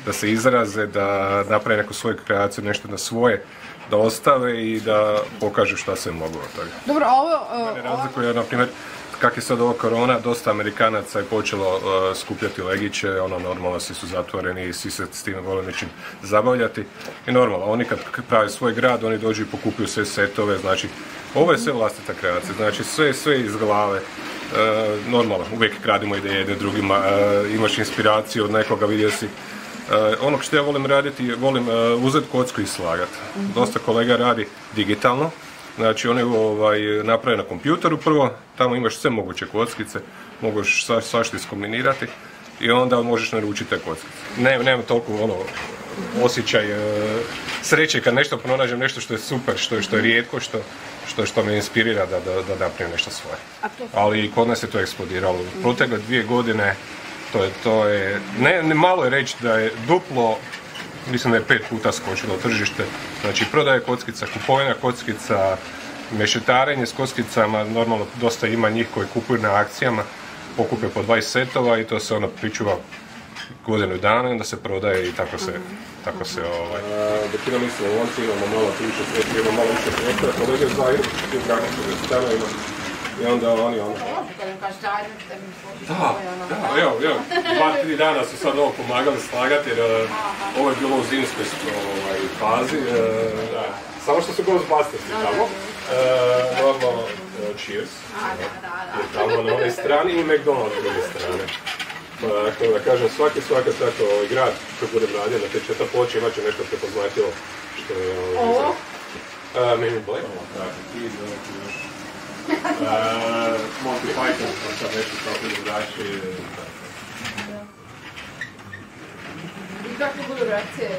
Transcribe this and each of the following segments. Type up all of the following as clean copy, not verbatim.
da se izraze, da naprave neku svoju kreaciju, nešto na svoje, da ostave i da pokažu šta se mogu od toga. Dobro, a ovo... Mene razlikuje, na primjer, kak je sad ovo korona, dosta Amerikanaca je počelo skupljati legiće, normalno svi su zatvoreni i svi se s time vole nečim zabavljati. I normalno, oni kad pravi svoj grad, oni dođu i pokupuju sve setove, znači, ovo je sve vlastita kreacija, znači sve iz glave. Normalno, uvijek gradimo ideje jedne drugima, imaš inspiraciju od nekoga, vidio si. Ono što ja volim raditi, volim uzeti kocku i slagati. Dosta kolega radi digitalno. Znači oni naprave na kompjuteru prvo, tamo imaš sve moguće kockice, možeš svašta iskombinirati i onda možeš naručiti te kockice. Nemam toliko osjećaj sreće kad nešto pronađem, nešto što je super, što je rijetko, što me inspirira da napravim nešto svoje. Ali i kod nas je to eksplodiralo. Protekle 2 godine, to je, ne malo je reći da je duplo, mislim da je 5 puta skočilo tržište, znači prodaje kockica, kupovina kockica, mešetarenje s kockicama, normalno dosta ima njih koji kupuju na akcijama, pokupe po 20 setova i to se pričuva godinu dana i onda se prodaje i tako se Većina mislim, u Lonci imamo malo više sveta, imamo malo više prostora, kolege u Zagrebu su ti u Gradu stanovima i onda oni evo, 2-3 dana su sad ovo pomagali slagati jer ovo je bilo u zimskoj fazi, samo što su Ghostbusters tamo, normalno Cheers, je tamo na onoj strani i McDonald's na druge strane. Tako da kažem, svaki tako grad koji budem radio na te 4 ploče imat će nešto prepoznatljivo što je izrad. Menu Black. Monty Python, pa sad nešto tako drugačije. I kako budu reakcije?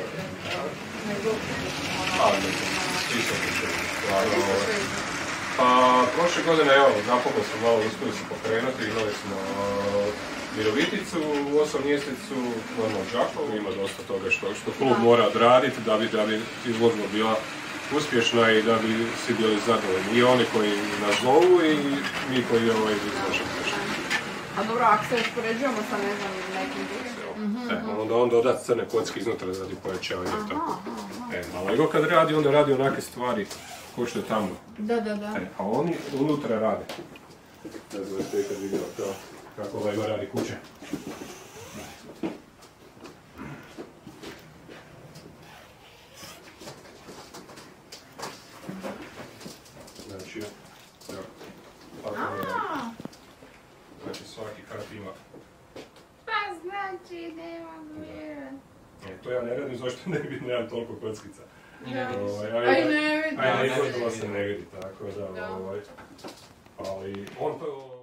Pa, prošle godine, evo, napokon smo malo uspjeli se pokrenuti, imali smo Viroviticu u 8 mjesecu, normalno Đakovu, ima dosta toga što klub mora odraditi da bi izložba bila uspješna i da bi svi bili zadovoljni. I oni koji nas zovu i mi koji izložimo nešto. A dobro, ako se uspoređujemo sa nekim drugim? Onda on doda crne kocke iznutra radi pojačavanja i tako. A nego kad radi, onda radi onake stvari ko što je tamo. Da. A oni unutra rade. Ne znam što je kad vidio to. Kako ima radi kuće. Znači, znači svaki kat ima. Pa znači, nema vjeran. To ja ne radim, zašto nemam toliko kockica. Aj ne vidi. Ajde, to se ne vidi, tako da, ali on to